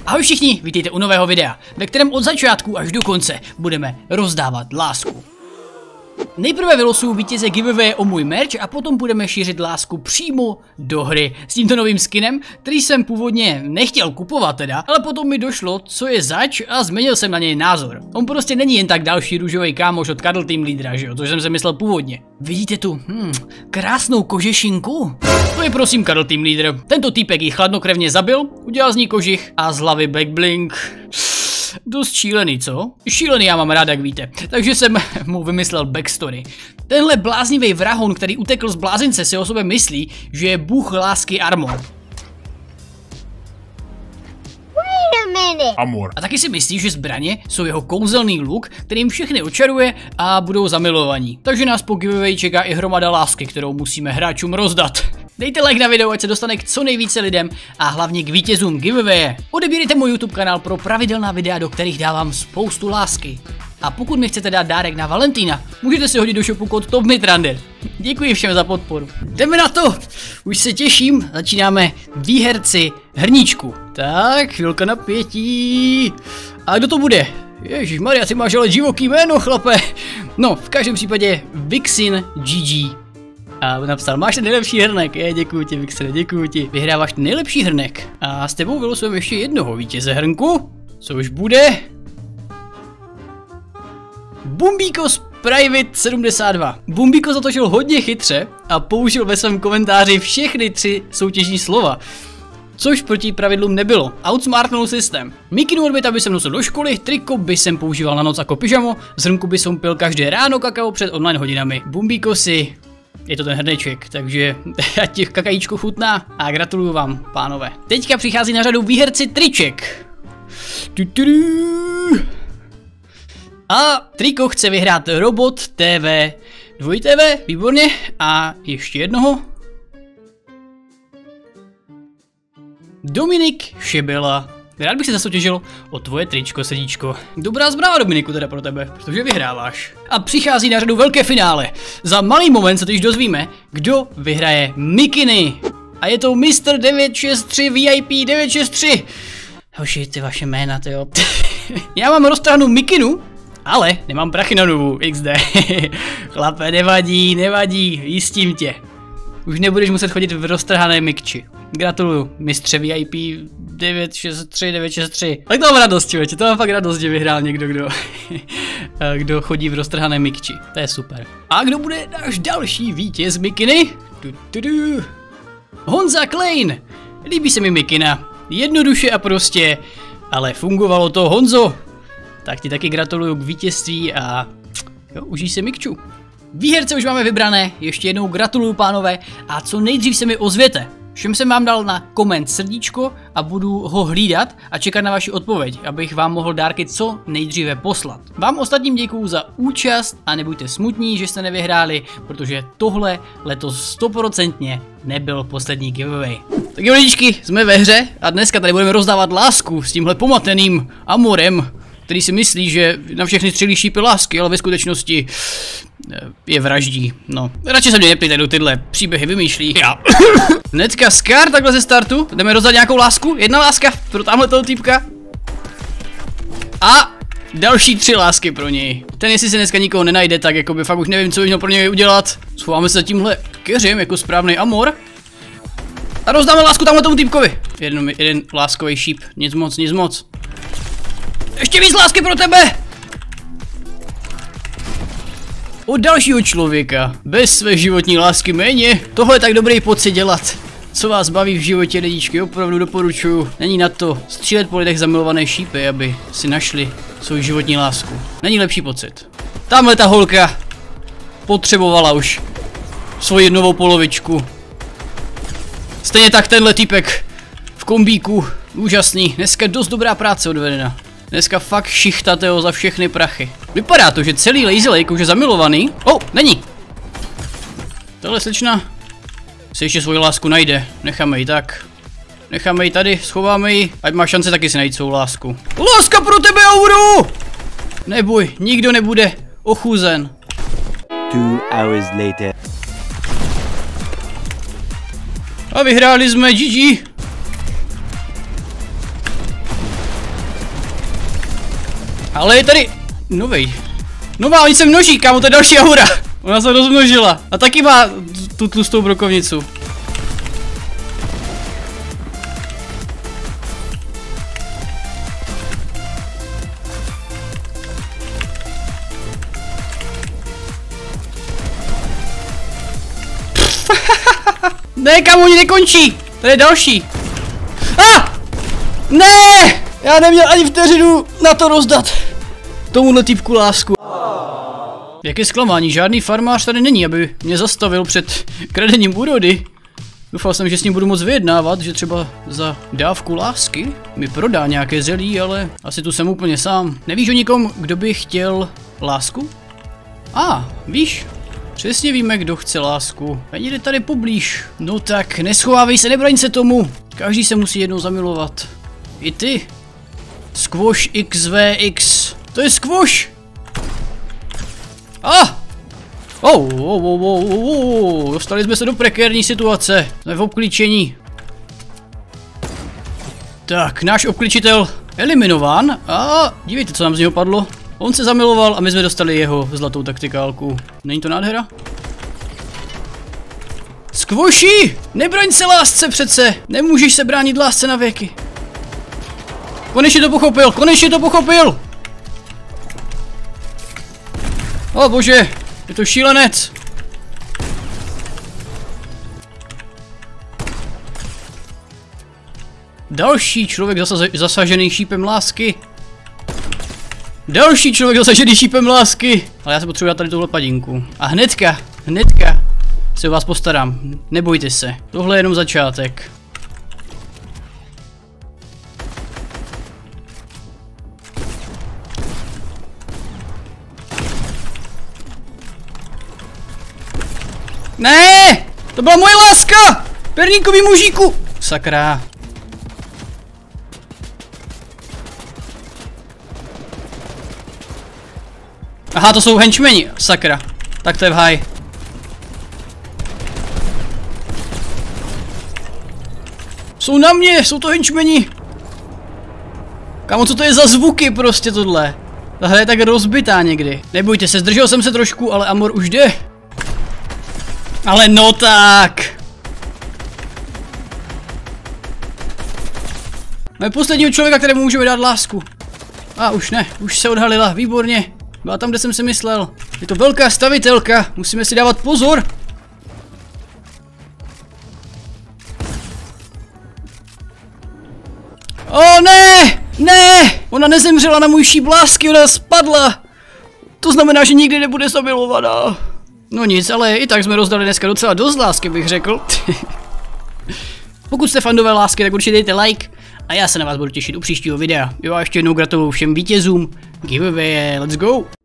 Ahoj všichni, vítejte u nového videa, ve kterém od začátku až do konce budeme rozdávat lásku. Nejprve vylosuju vítěze giveaway o můj merch a potom budeme šířit lásku přímo do hry s tímto novým skinem, který jsem původně nechtěl kupovat teda, ale potom mi došlo, co je zač a změnil jsem na něj názor. On prostě není jen tak další růžový kámoš od Cuddle Team Leadera, že jo, to jsem si myslel původně. Vidíte tu, krásnou kožešinku? To je prosím Cuddle Team Leader. Tento týpek ji chladnokrevně zabil, udělal z ní kožich a z hlavy Black Blink. Dost šílený, co? Šílený já mám rád, jak víte. Takže jsem mu vymyslel backstory. Tenhle bláznivý vrahon, který utekl z blázince, si o sobě myslí, že je bůh lásky Amor. Amor. A taky si myslí, že zbraně jsou jeho kouzelný luk, kterým všechny očaruje a budou zamilovaní. Takže nás po giveaway čeká i hromada lásky, kterou musíme hráčům rozdat. Dejte like na video, ať se dostane k co nejvíce lidem a hlavně k vítězům giveawaye. Odebírejte můj YouTube kanál pro pravidelná videa, do kterých dávám spoustu lásky. A pokud mi chcete dát dárek na Valentína, můžete si hodit do shopu kód TOPMIDRUNNER. Děkuji všem za podporu. Jdeme na to! Už se těším, začínáme výherci hrníčku. Tak, chvilka napětí. A kdo to bude? Ježišmarja, ty máš ale divoký jméno, chlape. No, v každém případě Vixen GG. A napsal, máš ten nejlepší hrnek. Děkuji ti, Vixene, děkuji ti. Vyhráváš ten nejlepší hrnek. A s tebou vylosujeme ještě jednoho vítěze hrnku. Což bude... Bumbíkos Private 72. Bumbíko zatočil hodně chytře a použil ve svém komentáři všechny 3 soutěžní slova. Což proti pravidlům nebylo. Outsmartnul systém. Mikinu odbyt by jsem nosil do školy, triko by jsem používal na noc jako pyžamo, z hrnku by jsem pil každé ráno kakao před online hodinami. Bumbíkosi, je to ten hrneček, takže ať těch kakajíčko chutná a gratuluju vám, pánové. Teďka přichází na řadu výherci triček. A triko chce vyhrát Robot TV 2TV, výborně, a ještě jednoho. Dominik Šebela. Rád bych se zasoutěžil o tvoje tričko, srdíčko. Dobrá zpráva, Dominiku, teda pro tebe, protože vyhráváš. A přichází na řadu velké finále. Za malý moment se totiž dozvíme, kdo vyhraje mikiny. A je to Mr. 963 VIP 963. Hoši, ty vaše jména, tyjo. Já mám roztrhanou mikinu, ale nemám prachy na novou, XD. Chlape, nevadí, jistím tě. Už nebudeš muset chodit v roztrhané mikči. Gratuluju, mistře VIP 963. Tak to mám radost, člověče, to mám fakt radost, že vyhrál někdo, kdo chodí v roztrhané mikči. To je super. A kdo bude náš další vítěz mikiny? Honza Klein. Líbí se mi mikina. Jednoduše a prostě, ale fungovalo to, Honzo. Tak ti taky gratuluju k vítězství a jo, užij se mikču. Výherce už máme vybrané, ještě jednou gratuluju, pánové, a co nejdřív se mi ozvěte. Všem jsem vám dal na koment srdíčko a budu ho hlídat a čekat na vaši odpověď, abych vám mohl dárky co nejdříve poslat. Vám ostatním děkuju za účast a nebuďte smutní, že jste nevyhráli, protože tohle letos 100% nebyl poslední giveaway. Tak jo, lidičky, jsme ve hře a dneska tady budeme rozdávat lásku s tímhle pomateným Amorem, který si myslí, že na všechny střelí šípy lásky, ale ve skutečnosti je vraždí. No, radši se mě neptejte, kdo tyhle příběhy vymýšlí. Já. Hnedka Scar takhle ze startu. Jdeme rozdat nějakou lásku. Jedna láska pro tamhle toho týpka. A další 3 lásky pro něj. Ten, jestli se dneska nikoho nenajde, tak jako by fakt už nevím, co bych měl pro něj udělat. Schováme se za tímhle keřem jako správný Amor. A rozdáme lásku tamhle tomu týpkovi. Jeden láskový šíp. Nic moc. Ještě víc lásky pro tebe! Od dalšího člověka, bez své životní lásky méně, tohle je tak dobrý pocit dělat. Co vás baví v životě, lidičky, opravdu doporučuju. Není na to střílet po lidech zamilované šípy, aby si našli svou životní lásku. Není lepší pocit. Tamhle ta holka potřebovala už svoji novou polovičku. Stejně tak tenhle týpek v kombíku, úžasný, dneska dost dobrá práce odvedena. Dneska fakt šichtateo za všechny prachy. Vypadá to, že celý Lazy Lake už je zamilovaný. Není. Tohle slečna si ještě svoji lásku najde. Necháme ji tak. Necháme ji tady, schováme ji, ať má šance taky si najít svou lásku. Láska pro tebe, Auru! Neboj, nikdo nebude ochuzen. 2 hours later. A vyhráli jsme, GG. Ale je tady novej. Nová, oni se množí, kámo, to je další aura. Ona se rozmnožila. A taky má tu tlustou brokovnicu. Ne, kámo, oni nekončí. Tady je další. Ne! Já neměl ani vteřinu na to rozdat tomuhle typku lásku. Jaké zklamání, žádný farmář tady není, aby mě zastavil před kradením úrody. Doufal jsem, že s ním budu moc vyjednávat, že třeba za dávku lásky mi prodá nějaké zelí, ale asi tu jsem úplně sám. Nevíš o nikom, kdo by chtěl lásku? Víš? Přesně víme, kdo chce lásku. A někde tady poblíž. No tak, neschovávej se, nebraň se tomu. Každý se musí jednou zamilovat. I ty. Squash XVX. To je squash. Dostali jsme se do prekérní situace. Jsme v obklíčení. Tak, náš obklíčitel eliminován. Dívejte, co nám z něho padlo. On se zamiloval a my jsme dostali jeho zlatou taktikálku. Není to nádhera? Squashy! Nebraň se lásce přece! Nemůžeš se bránit lásce na věky. Konečně to pochopil! Konečně to pochopil! O bože! Je to šílenec! Další člověk zasažený šípem lásky. Další člověk zasažený šípem lásky. Ale já se potřebuji dát tady tuhle padinku. A hnedka se o vás postarám. Nebojte se. Tohle je jenom začátek. Ne! To byla moje láska! Perníkový mužíku! Sakra. Aha, to jsou henchmeni. Sakra. Tak to je v haj. Jsou na mě, jsou to henchmeni. Kámo, co to je za zvuky prostě tohle? Ta hra je tak rozbitá někdy. Nebojte se, zdržel jsem se trošku, ale Amor už jde. Ale no tak. Máme posledního člověka, kterému můžeme dát lásku. Už ne, už se odhalila, výborně. Byla tam, kde jsem si myslel. Je to velká stavitelka, musíme si dávat pozor. Ne! Ne! Ona nezemřela na můj šíp lásky, ona spadla. To znamená, že nikdy nebude zamilovaná. No nic, ale i tak jsme rozdali dneska docela dost lásky, bych řekl. Pokud jste fandové lásky, tak určitě dejte like. A já se na vás budu těšit u příštího videa. Jo a ještě jednou gratuluju všem vítězům. Giveaway, let's go!